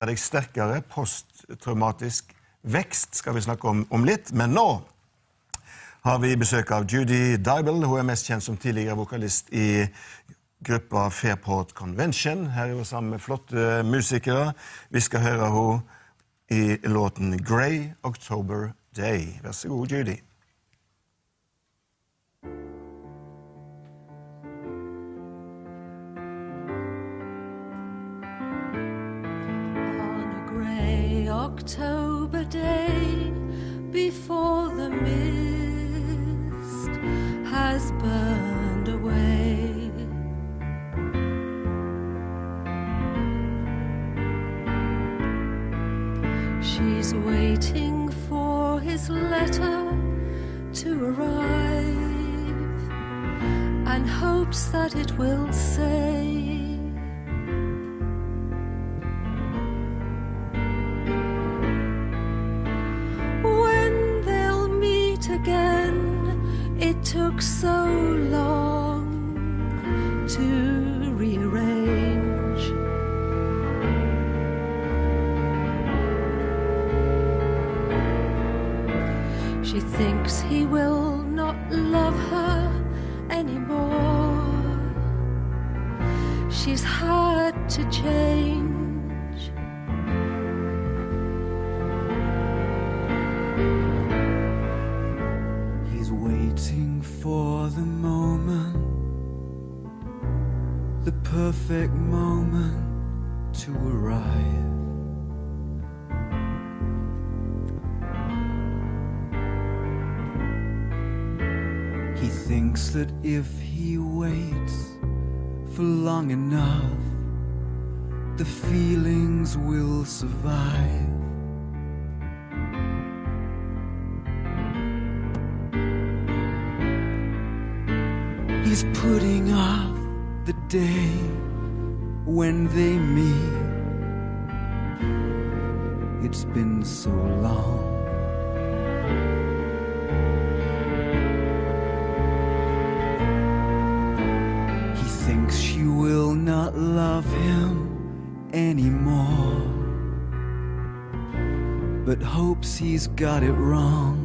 deg sterkere posttraumatisk vekst skal vi snakke om litt, men nå har vi besøk av Judy Dyble. Hun mest kjent som tidligere vokalist i gruppa Fairport Convention. Her hun sammen med flotte musikere. Vi skal høre hun i låten Grey October Day. Vær så god, Judy. October day, before the mist has burned away, she's waiting for his letter to arrive and hopes that it will say, again, it took so long to rearrange. She thinks he will not love her anymore. She's had to change. For the moment, the perfect moment to arrive. He thinks that if he waits for long enough, the feelings will survive. He's putting off the day when they meet. It's been so long. He thinks she will not love him anymore, but hopes he's got it wrong.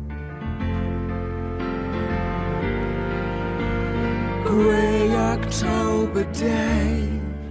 Grey October day,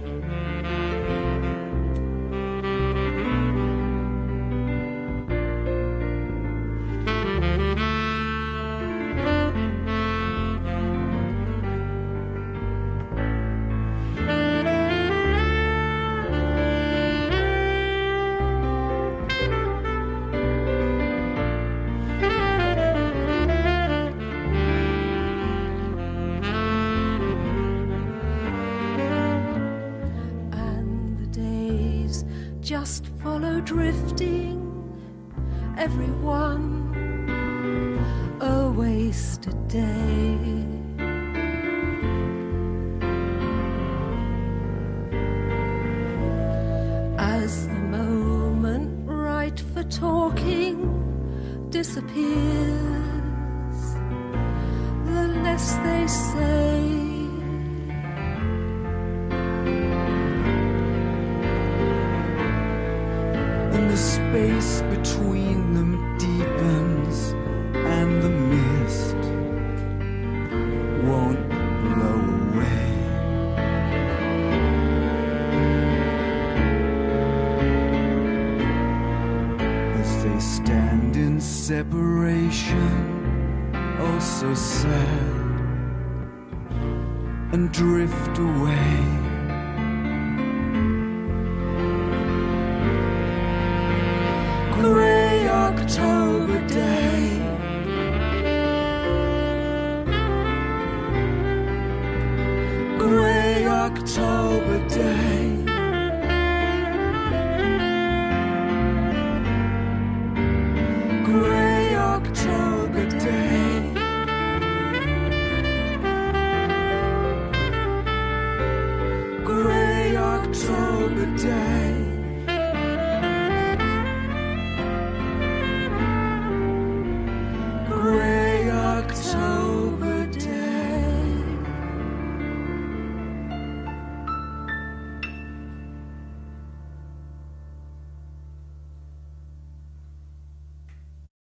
just follow drifting, everyone a wasted day. As the moment right for talking disappears, the less they say. The space between them deepens and the mist won't blow away. As they stand in separation, oh so sad, and drift away. Grey October day, grey October